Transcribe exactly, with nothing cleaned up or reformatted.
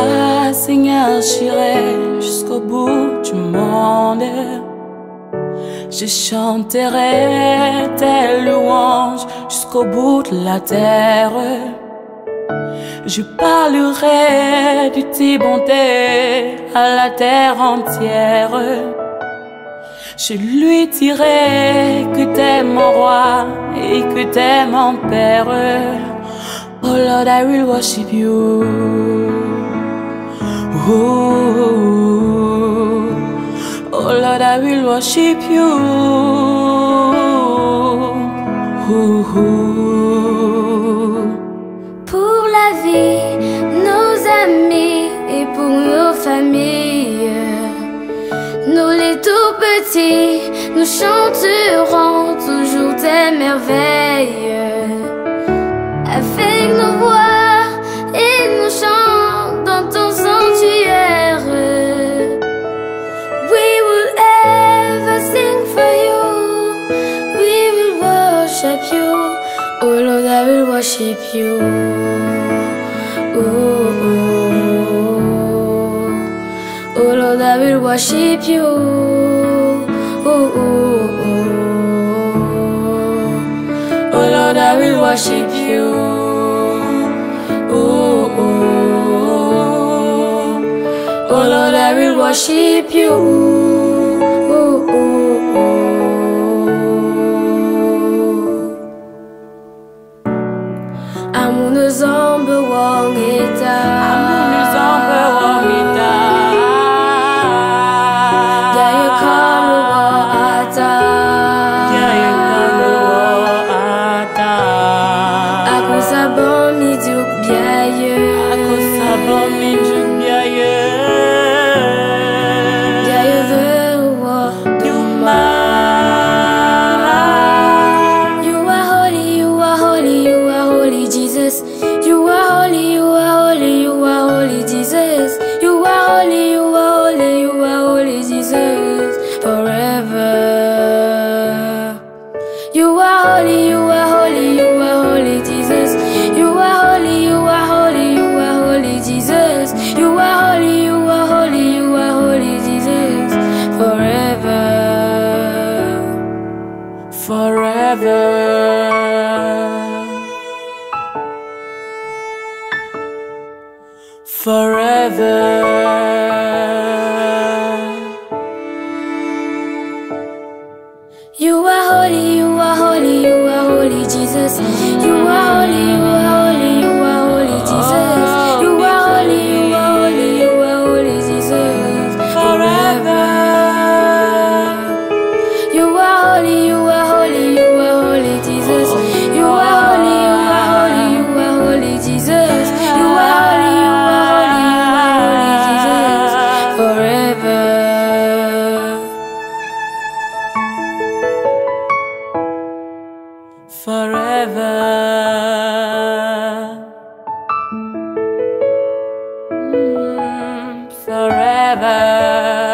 toi, Seigneur, j'irai jusqu'au bout du monde. Je chanterai tes louanges jusqu'au bout de la terre. Je parlerai de tes bontés à la terre entière. Je lui dirai que t'es mon roi et que t'es mon père. Oh Lord, I will worship you. Ooh. Oh Lord, I will worship you. Ooh. Pour la vie, nos amis et pour nos familles, nous les tout petits, nous chanterons toujours tes merveilles. Avec nos voix et nos chants dans ton sanctuaire, we will ever sing for you, we will worship you. Oh Lord, I will worship you. Oh, oh, oh. Oh Lord, I will worship you. Oh, oh, oh. Oh Lord, I will worship you. Oh, oh, oh. Oh Lord, I will worship you. Oh, oh, oh. Amoureux zombe wongeta, Amoureux zombe wongeta. Gaye comme le roi ata, Gaye comme le roi ata. Ako sa bon mi duk biaye, Ako sa bon mi duk biaye. Gaye ve roi duma. You are holy, you are holy, you are holy Jesus. You are holy, you are holy, you are holy Jesus. You are holy, you are holy, you are holy Jesus. Forever. You are holy, you are holy, you are holy Jesus. You are holy, you are holy, you are holy Jesus. You are holy, you are holy, you are holy Jesus. Forever. Forever. Forever. You are holy, you are holy, you are holy Jesus. You are holy, you are holy, you are holy Jesus. You are holy, you are holy, you are holy Jesus. Forever. You are holy, you are holy, you are holy Jesus. You are holy, you are holy, you are holy Jesus. You are holy, you are holy, you are holy Jesus. Forever. Forever. Mm, forever.